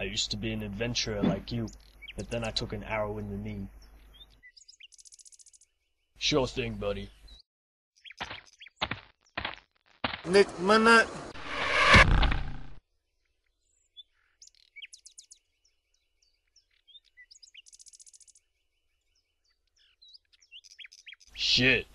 used to be an adventurer like you, but then I took an arrow in the knee. Sure thing, buddy. Nek Minnit. Shit.